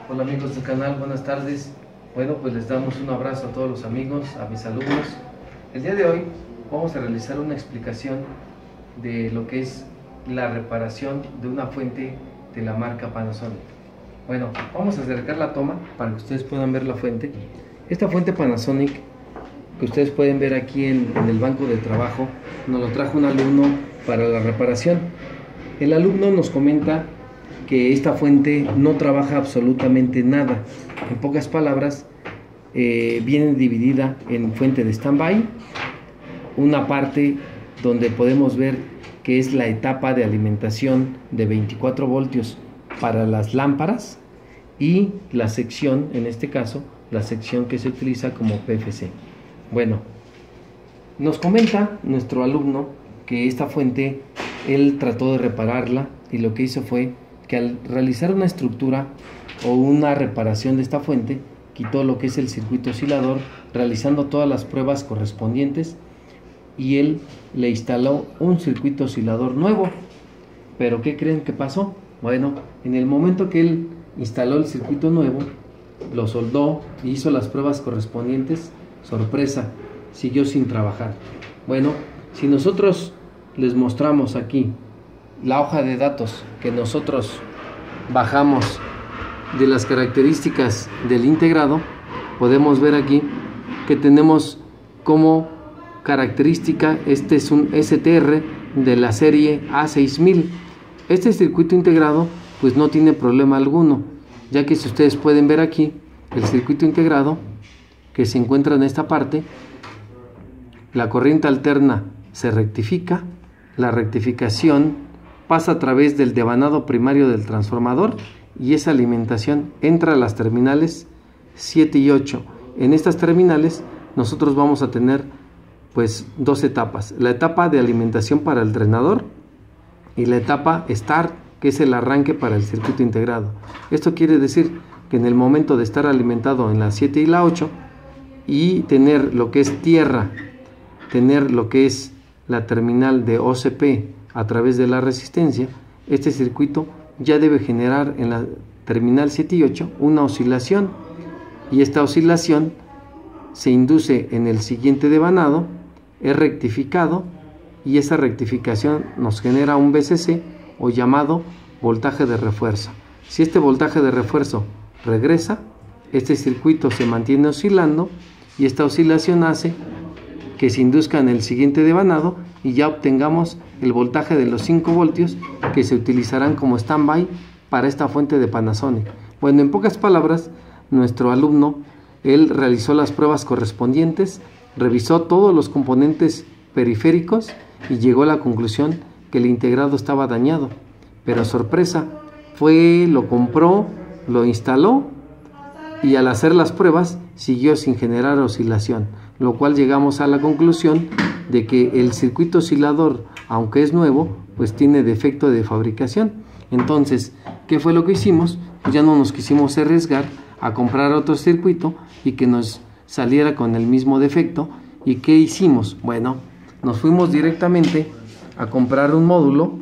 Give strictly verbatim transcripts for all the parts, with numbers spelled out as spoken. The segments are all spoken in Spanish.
Hola amigos del canal, buenas tardes. Bueno, pues les damos un abrazo a todos los amigos, a mis alumnos. El día de hoy vamos a realizar una explicación de lo que es la reparación de una fuente de la marca Panasonic. Bueno, vamos a acercar la toma para que ustedes puedan ver la fuente. Esta fuente Panasonic que ustedes pueden ver aquí en, en el banco de trabajo, nos lo trajo un alumno para la reparación. El alumno nos comenta que esta fuente no trabaja absolutamente nada. En pocas palabras, eh, viene dividida en fuente de standby, una parte donde podemos ver que es la etapa de alimentación de veinticuatro voltios para las lámparas, y la sección, en este caso, la sección que se utiliza como P F C. Bueno, nos comenta nuestro alumno que esta fuente, él trató de repararla y lo que hizo fue que al realizar una estructura o una reparación de esta fuente, quitó lo que es el circuito oscilador, realizando todas las pruebas correspondientes, y él le instaló un circuito oscilador nuevo. Pero ¿qué creen que pasó? Bueno, en el momento que él instaló el circuito nuevo, lo soldó y hizo las pruebas correspondientes, sorpresa, siguió sin trabajar. Bueno, si nosotros les mostramos aquí la hoja de datos que nosotros bajamos de las características del integrado, podemos ver aquí que tenemos como característica, este es un S T R de la serie A seis mil. Este circuito integrado pues no tiene problema alguno, ya que si ustedes pueden ver aquí el circuito integrado que se encuentra en esta parte, la corriente alterna se rectifica, la rectificación pasa a través del devanado primario del transformador y esa alimentación entra a las terminales siete y ocho. En estas terminales nosotros vamos a tener pues dos etapas: la etapa de alimentación para el drenador y la etapa Start, que es el arranque para el circuito integrado. Esto quiere decir que en el momento de estar alimentado en la siete y la ocho y tener lo que es tierra, tener lo que es la terminal de O C P a través de la resistencia, este circuito ya debe generar en la terminal siete y ocho una oscilación, y esta oscilación se induce en el siguiente devanado, es rectificado, y esa rectificación nos genera un V C C o llamado voltaje de refuerzo. Si este voltaje de refuerzo regresa, este circuito se mantiene oscilando y esta oscilación hace que se induzca en el siguiente devanado y ya obtengamos el voltaje de los cinco voltios que se utilizarán como standby para esta fuente de Panasonic. Bueno, en pocas palabras, nuestro alumno, él realizó las pruebas correspondientes, revisó todos los componentes periféricos y llegó a la conclusión que el integrado estaba dañado. Pero sorpresa, fue, lo compró, lo instaló y al hacer las pruebas siguió sin generar oscilación, lo cual llegamos a la conclusión de que el circuito oscilador, aunque es nuevo, pues tiene defecto de fabricación. Entonces, ¿qué fue lo que hicimos? Pues ya no nos quisimos arriesgar a comprar otro circuito y que nos saliera con el mismo defecto. ¿Y qué hicimos? Bueno, nos fuimos directamente a comprar un módulo.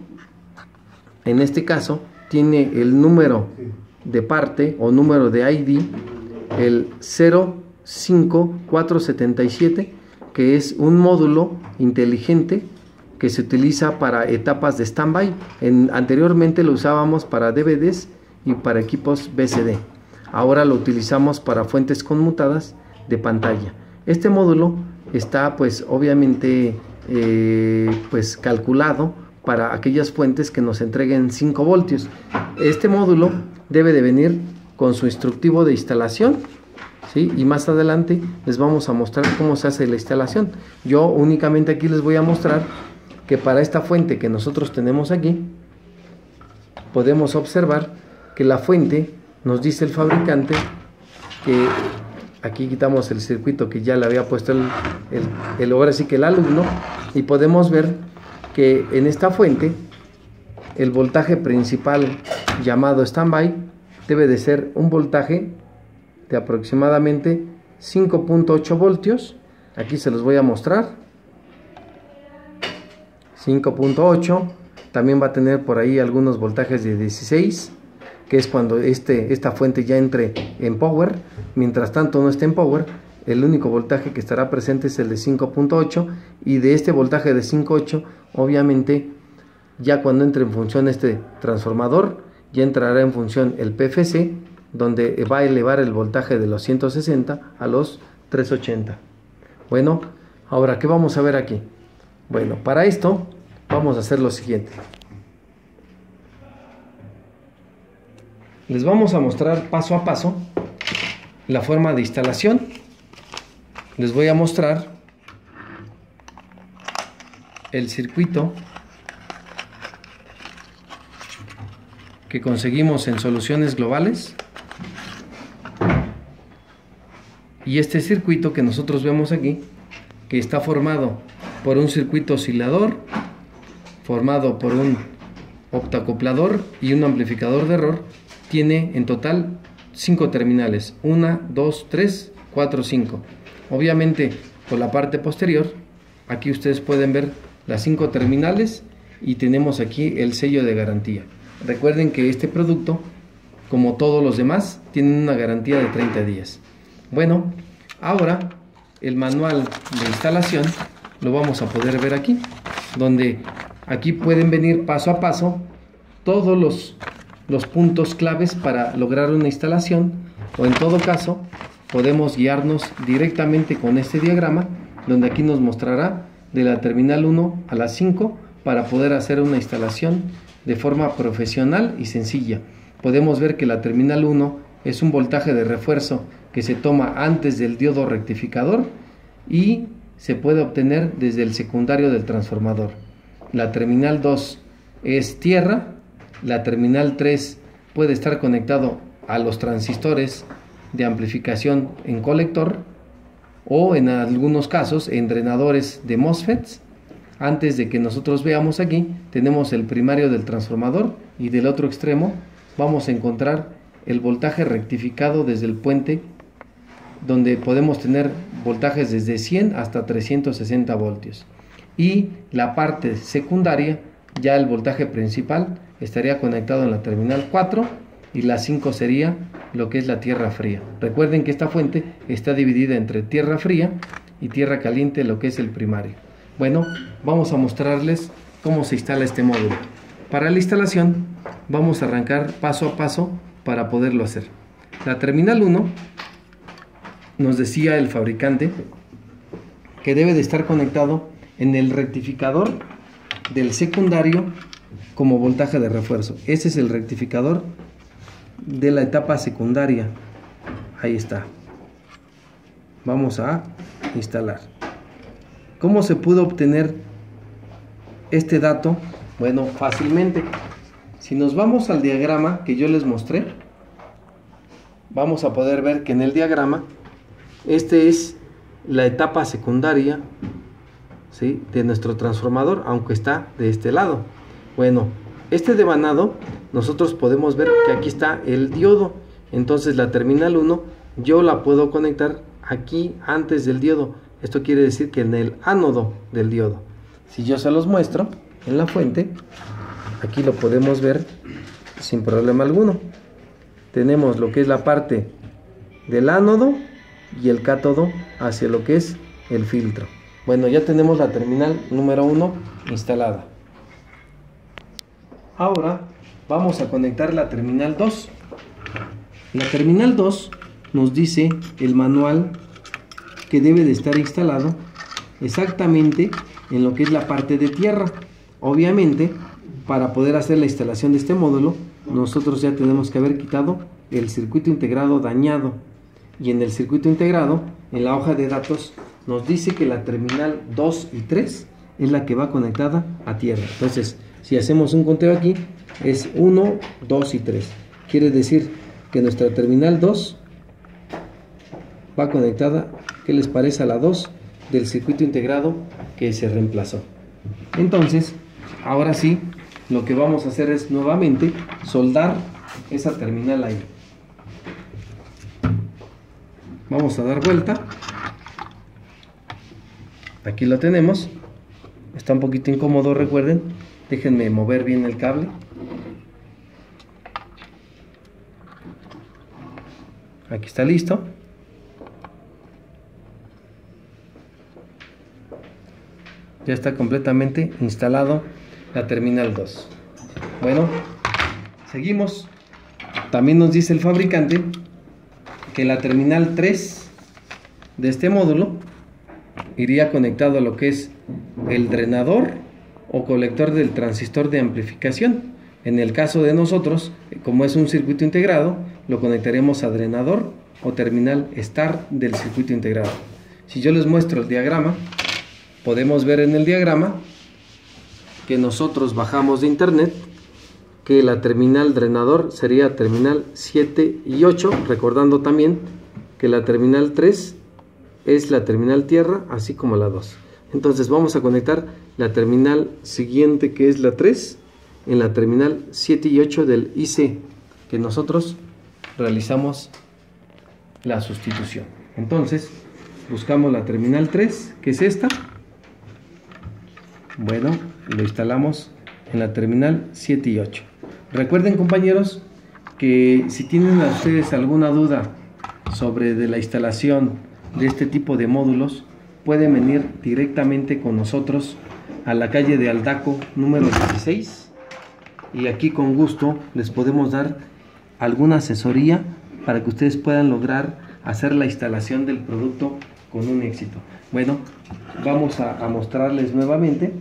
En este caso tiene el número de parte o número de I D, el cero cinco cuatro siete siete, que es un módulo inteligente que se utiliza para etapas de standby. En, anteriormente lo usábamos para D V Ds y para equipos V C D. Ahora lo utilizamos para fuentes conmutadas de pantalla. Este módulo está pues obviamente eh, pues calculado para aquellas fuentes que nos entreguen cinco voltios. Este módulo debe de venir con su instructivo de instalación, ¿sí? Y más adelante les vamos a mostrar cómo se hace la instalación. Yo únicamente aquí les voy a mostrar que para esta fuente que nosotros tenemos aquí, podemos observar que la fuente nos dice el fabricante que aquí quitamos el circuito que ya le había puesto el, el, el ahora sí que el alumno, y podemos ver que en esta fuente el voltaje principal llamado standby debe de ser un voltaje de aproximadamente cinco punto ocho voltios. Aquí se los voy a mostrar. cinco punto ocho. También va a tener por ahí algunos voltajes de dieciséis. que es cuando este, esta fuente ya entre en power. Mientras tanto no esté en power, el único voltaje que estará presente es el de cinco punto ocho, y de este voltaje de cinco punto ocho, obviamente, ya cuando entre en función este transformador, ya entrará en función el P F C, donde va a elevar el voltaje de los ciento sesenta a los trescientos ochenta. Bueno, ahora, ¿qué vamos a ver aquí? Bueno, para esto vamos a hacer lo siguiente. Les vamos a mostrar paso a paso la forma de instalación. Les voy a mostrar el circuito que conseguimos en Soluciones Globales, y este circuito que nosotros vemos aquí, que está formado por un circuito oscilador, formado por un optacoplador y un amplificador de error, tiene en total cinco terminales: uno, dos, tres, cuatro, cinco. Obviamente, por la parte posterior, aquí ustedes pueden ver las cinco terminales, y tenemos aquí el sello de garantía. Recuerden que este producto, como todos los demás, tiene una garantía de treinta días. Bueno, ahora el manual de instalación lo vamos a poder ver aquí, donde aquí pueden venir paso a paso todos los, los puntos claves para lograr una instalación, o en todo caso podemos guiarnos directamente con este diagrama, donde aquí nos mostrará de la terminal uno a la cinco para poder hacer una instalación de forma profesional y sencilla. Podemos ver que la terminal uno es un voltaje de refuerzo que se toma antes del diodo rectificador y se puede obtener desde el secundario del transformador. La terminal dos es tierra. La terminal tres puede estar conectado a los transistores de amplificación en colector, o en algunos casos en drenadores de MOSFETs. Antes de que nosotros veamos aquí, tenemos el primario del transformador, y del otro extremo vamos a encontrar el voltaje rectificado desde el puente, donde podemos tener voltajes desde cien hasta trescientos sesenta voltios. Y la parte secundaria, ya el voltaje principal, estaría conectado en la terminal cuatro, y la cinco sería lo que es la tierra fría. Recuerden que esta fuente está dividida entre tierra fría y tierra caliente, lo que es el primario. Bueno, vamos a mostrarles cómo se instala este módulo. Para la instalación vamos a arrancar paso a paso para poderlo hacer. La terminal uno, nos decía el fabricante que debe de estar conectado en el rectificador del secundario como voltaje de refuerzo. Ese es el rectificador de la etapa secundaria. Ahí está. Vamos a instalar. ¿Cómo se pudo obtener este dato? Bueno, fácilmente. Si nos vamos al diagrama que yo les mostré, vamos a poder ver que en el diagrama, este es la etapa secundaria, ¿sí?, de nuestro transformador, aunque está de este lado. Bueno, este devanado, nosotros podemos ver que aquí está el diodo. Entonces la terminal uno yo la puedo conectar aquí antes del diodo. Esto quiere decir que en el ánodo del diodo. Si yo se los muestro en la fuente, aquí lo podemos ver sin problema alguno. Tenemos lo que es la parte del ánodo y el cátodo hacia lo que es el filtro. Bueno, ya tenemos la terminal número uno instalada. Ahora vamos a conectar la terminal dos. La terminal dos nos dice el manual que debe de estar instalado exactamente en lo que es la parte de tierra. Obviamente, para poder hacer la instalación de este módulo, nosotros ya tenemos que haber quitado el circuito integrado dañado. Y en el circuito integrado, en la hoja de datos, nos dice que la terminal dos y tres es la que va conectada a tierra. Entonces, si hacemos un conteo aquí, es uno, dos y tres. Quiere decir que nuestra terminal dos va conectada, ¿qué les parece?, a la dos del circuito integrado que se reemplazó. Entonces, ahora sí, lo que vamos a hacer es nuevamente soldar esa terminal ahí. Vamos a dar vuelta. Aquí lo tenemos. Está un poquito incómodo, recuerden. Déjenme mover bien el cable. Aquí está listo. Ya está completamente instalado la terminal dos. Bueno, seguimos. También nos dice el fabricante que la terminal tres de este módulo iría conectado a lo que es el drenador o colector del transistor de amplificación. En el caso de nosotros, como es un circuito integrado, lo conectaremos a drenador o terminal estar del circuito integrado. Si yo les muestro el diagrama, podemos ver en el diagrama que nosotros bajamos de internet que la terminal drenador sería terminal siete y ocho, recordando también que la terminal tres es la terminal tierra, así como la dos. Entonces vamos a conectar la terminal siguiente, que es la tres, en la terminal siete y ocho del I C, que nosotros realizamos la sustitución. Entonces buscamos la terminal tres, que es esta. Bueno, lo instalamos en la terminal siete y ocho. Recuerden, compañeros, que si tienen a ustedes alguna duda sobre de la instalación de este tipo de módulos, pueden venir directamente con nosotros a la calle de Aldaco número dieciséis, y aquí con gusto les podemos dar alguna asesoría para que ustedes puedan lograr hacer la instalación del producto con un éxito. Bueno, vamos a, a mostrarles nuevamente.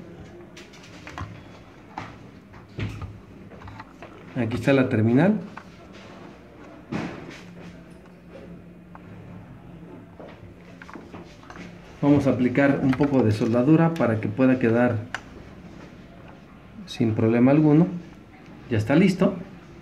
Aquí está la terminal. Vamos a aplicar un poco de soldadura para que pueda quedar sin problema alguno. Ya está listo.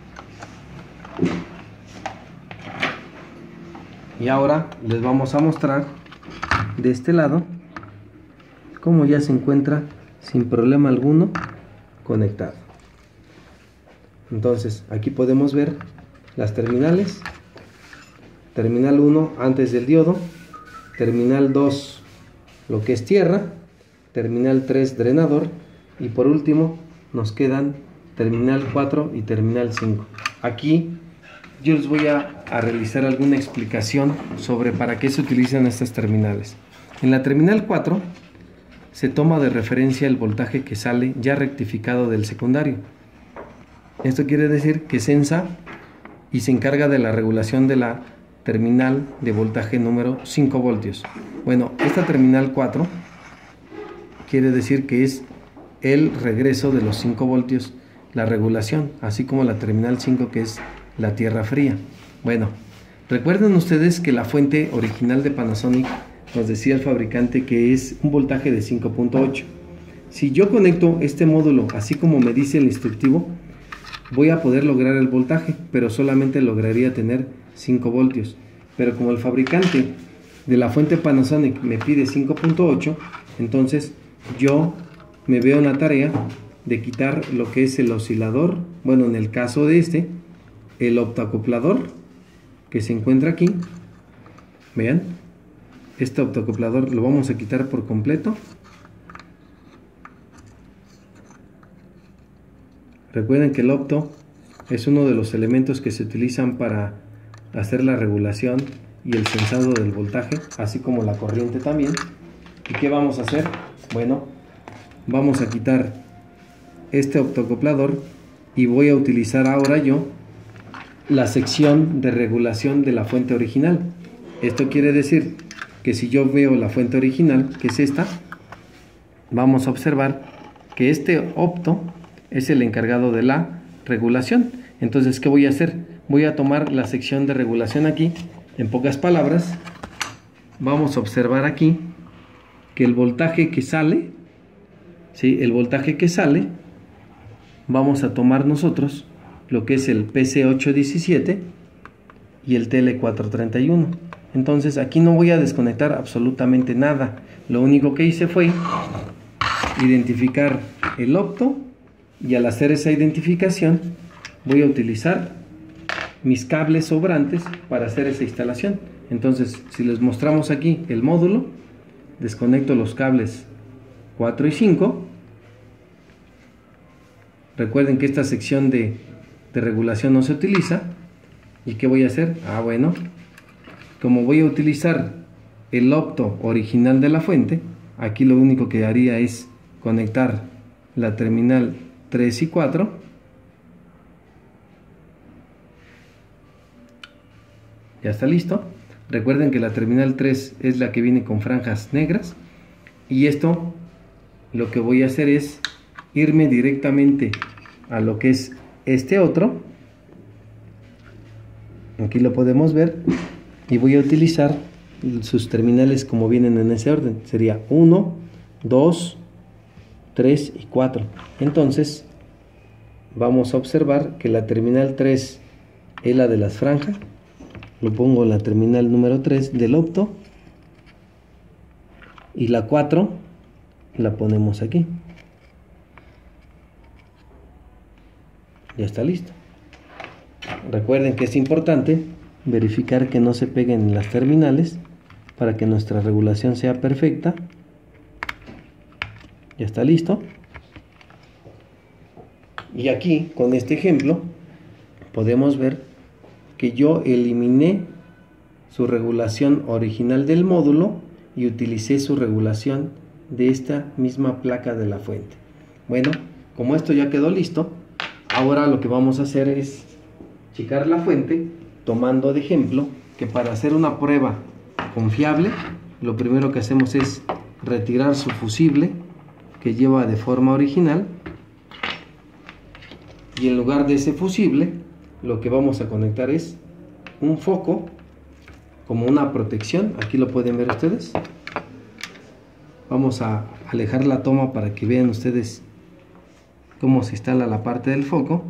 Y ahora les vamos a mostrar de este lado cómo ya se encuentra sin problema alguno conectado. Entonces aquí podemos ver las terminales. Terminal uno antes del diodo, terminal dos lo que es tierra, terminal tres drenador, y por último nos quedan terminal cuatro y terminal cinco. Aquí yo les voy a, a realizar alguna explicación sobre para qué se utilizan estas terminales. En la terminal cuatro se toma de referencia el voltaje que sale ya rectificado del secundario. Esto quiere decir que Sensa y se encarga de la regulación de la terminal de voltaje número cinco voltios. Bueno, esta terminal cuatro quiere decir que es el regreso de los cinco voltios, la regulación, así como la terminal cinco, que es la tierra fría. Bueno, recuerden ustedes que la fuente original de Panasonic nos decía el fabricante que es un voltaje de cinco punto ocho. Si yo conecto este módulo así como me dice el instructivo, voy a poder lograr el voltaje, pero solamente lograría tener cinco voltios. Pero como el fabricante de la fuente Panasonic me pide cinco punto ocho, entonces yo me veo en la tarea de quitar lo que es el oscilador, bueno, en el caso de este, el optoacoplador que se encuentra aquí. Vean, este optoacoplador lo vamos a quitar por completo. Recuerden que el opto es uno de los elementos que se utilizan para hacer la regulación y el sensado del voltaje, así como la corriente también. ¿Y qué vamos a hacer? Bueno, vamos a quitar este optoacoplador y voy a utilizar ahora yo la sección de regulación de la fuente original. Esto quiere decir que si yo veo la fuente original, que es esta, vamos a observar que este opto es el encargado de la regulación. Entonces, ¿qué voy a hacer? Voy a tomar la sección de regulación aquí. En pocas palabras, vamos a observar aquí que el voltaje que sale, ¿sí? El voltaje que sale, vamos a tomar nosotros lo que es el P C ocho diecisiete y el T L cuatro treinta y uno. Entonces, aquí no voy a desconectar absolutamente nada. Lo único que hice fue identificar el opto, y al hacer esa identificación voy a utilizar mis cables sobrantes para hacer esa instalación. Entonces, si les mostramos aquí el módulo, desconecto los cables cuatro y cinco. Recuerden que esta sección de, de regulación no se utiliza. ¿Y qué voy a hacer? Ah, bueno, como voy a utilizar el opto original de la fuente, aquí lo único que haría es conectar la terminal tres y cuatro. Ya está listo. Recuerden que la terminal tres es la que viene con franjas negras, y esto lo que voy a hacer es irme directamente a lo que es este otro. Aquí lo podemos ver, y voy a utilizar sus terminales como vienen en ese orden. Sería uno, dos, tres y cuatro. Entonces vamos a observar que la terminal tres es la de las franjas. Lo pongo en la terminal número tres del opto, y la cuatro la ponemos aquí. Ya está listo. Recuerden que es importante verificar que no se peguen las terminales para que nuestra regulación sea perfecta. Ya está listo. Y aquí con este ejemplo podemos ver que yo eliminé su regulación original del módulo y utilicé su regulación de esta misma placa de la fuente. Bueno, como esto ya quedó listo, ahora lo que vamos a hacer es checar la fuente, tomando de ejemplo que para hacer una prueba confiable, lo primero que hacemos es retirar su fusible que lleva de forma original, y en lugar de ese fusible lo que vamos a conectar es un foco como una protección. Aquí lo pueden ver ustedes. Vamos a alejar la toma para que vean ustedes cómo se instala la parte del foco.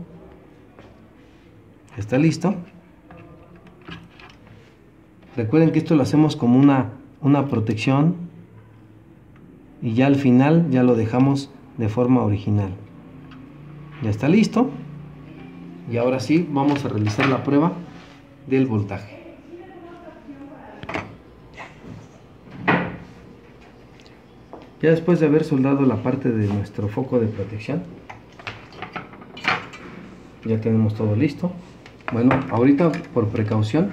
Está listo. Recuerden que esto lo hacemos como una, una protección, y ya al final ya lo dejamos de forma original. Ya está listo. Y ahora sí vamos a realizar la prueba del voltaje. Ya después de haber soldado la parte de nuestro foco de protección, ya tenemos todo listo. Bueno, ahorita por precaución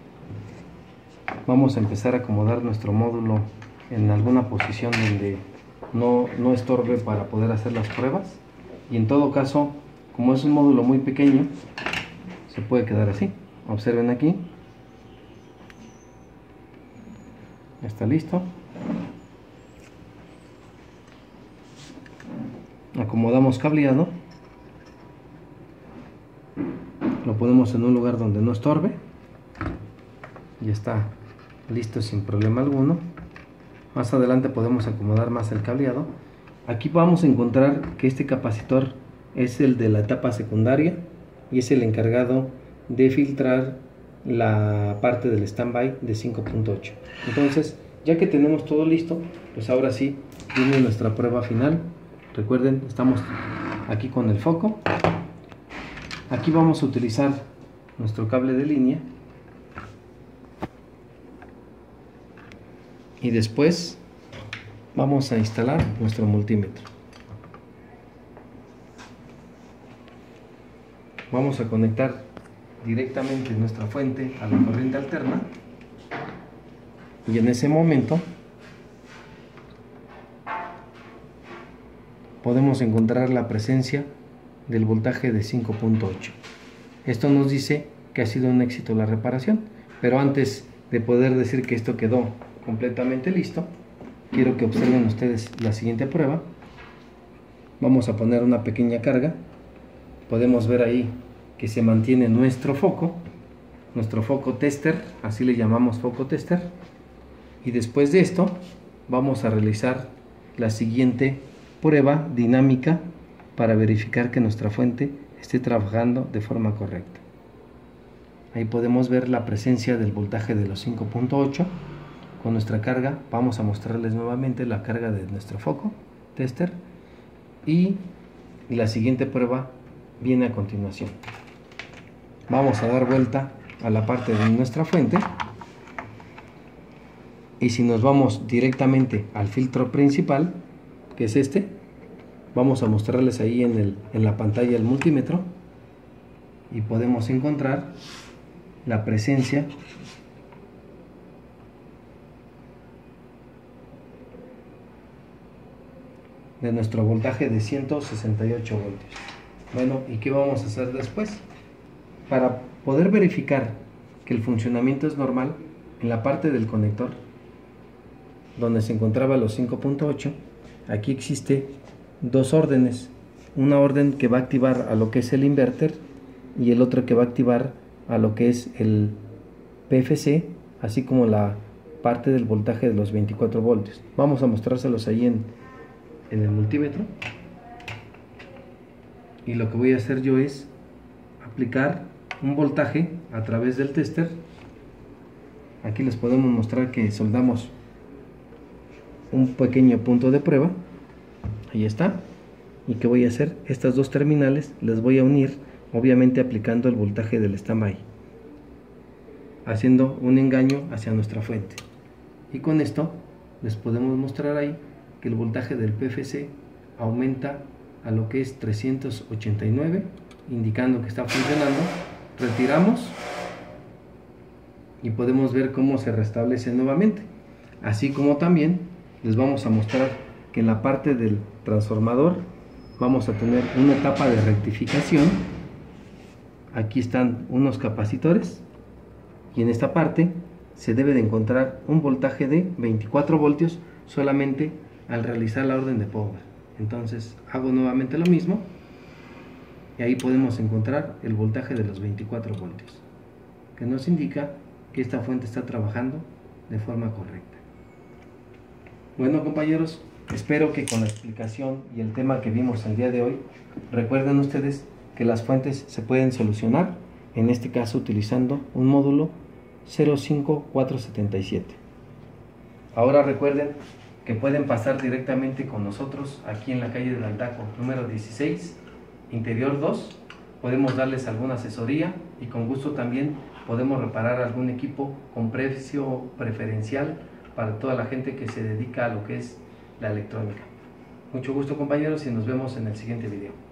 vamos a empezar a acomodar nuestro módulo en alguna posición donde no, no estorbe para poder hacer las pruebas, y en todo caso, como es un módulo muy pequeño, se puede quedar así. Observen aquí. Ya está listo. Acomodamos cableado. Lo ponemos en un lugar donde no estorbe. Ya está listo sin problema alguno. Más adelante podemos acomodar más el cableado. Aquí vamos a encontrar que este capacitor es el de la etapa secundaria y es el encargado de filtrar la parte del standby de cinco punto ocho. Entonces, ya que tenemos todo listo, pues ahora sí viene nuestra prueba final. Recuerden, estamos aquí con el foco. Aquí vamos a utilizar nuestro cable de línea, y después vamos a instalar nuestro multímetro. Vamos a conectar directamente nuestra fuente a la corriente alterna, y en ese momento podemos encontrar la presencia del voltaje de cinco punto ocho. Esto nos dice que ha sido un éxito la reparación, pero antes de poder decir que esto quedó completamente listo, quiero que observen ustedes la siguiente prueba. Vamos a poner una pequeña carga. Podemos ver ahí que se mantiene nuestro foco, nuestro foco tester, así le llamamos foco tester. Y después de esto vamos a realizar la siguiente prueba dinámica para verificar que nuestra fuente esté trabajando de forma correcta. Ahí podemos ver la presencia del voltaje de los cinco punto ocho. Con nuestra carga vamos a mostrarles nuevamente la carga de nuestro foco tester, y la siguiente prueba viene a continuación. Vamos a dar vuelta a la parte de nuestra fuente, y si nos vamos directamente al filtro principal, que es este, vamos a mostrarles ahí en, el, en la pantalla el multímetro, y podemos encontrar la presencia de nuestro voltaje de ciento sesenta y ocho voltios. Bueno, ¿y qué vamos a hacer después? Para poder verificar que el funcionamiento es normal, en la parte del conector donde se encontraba los cinco punto ocho, aquí existe dos órdenes, una orden que va a activar a lo que es el inverter y el otro que va a activar a lo que es el P F C, así como la parte del voltaje de los veinticuatro voltios. Vamos a mostrárselos ahí en, en el multímetro, y lo que voy a hacer yo es aplicar un voltaje a través del tester. Aquí les podemos mostrar que soldamos un pequeño punto de prueba, ahí está, y que voy a hacer, estas dos terminales les voy a unir, obviamente aplicando el voltaje del standby, haciendo un engaño hacia nuestra fuente, y con esto les podemos mostrar ahí que el voltaje del P F C aumenta a lo que es trescientos ochenta y nueve, indicando que está funcionando. Retiramos y podemos ver cómo se restablece nuevamente, así como también les vamos a mostrar que en la parte del transformador vamos a tener una etapa de rectificación. Aquí están unos capacitores y en esta parte se debe de encontrar un voltaje de veinticuatro voltios solamente al realizar la orden de power. Entonces hago nuevamente lo mismo y ahí podemos encontrar el voltaje de los veinticuatro voltios, que nos indica que esta fuente está trabajando de forma correcta. Bueno, compañeros, espero que con la explicación y el tema que vimos el día de hoy, recuerden ustedes que las fuentes se pueden solucionar, en este caso utilizando un módulo cero cinco cuatro siete siete. Ahora recuerden que pueden pasar directamente con nosotros aquí en la calle del Aldaco, número dieciséis, interior dos. Podemos darles alguna asesoría y con gusto también podemos reparar algún equipo con precio preferencial para toda la gente que se dedica a lo que es la electrónica. Mucho gusto, compañeros, y nos vemos en el siguiente video.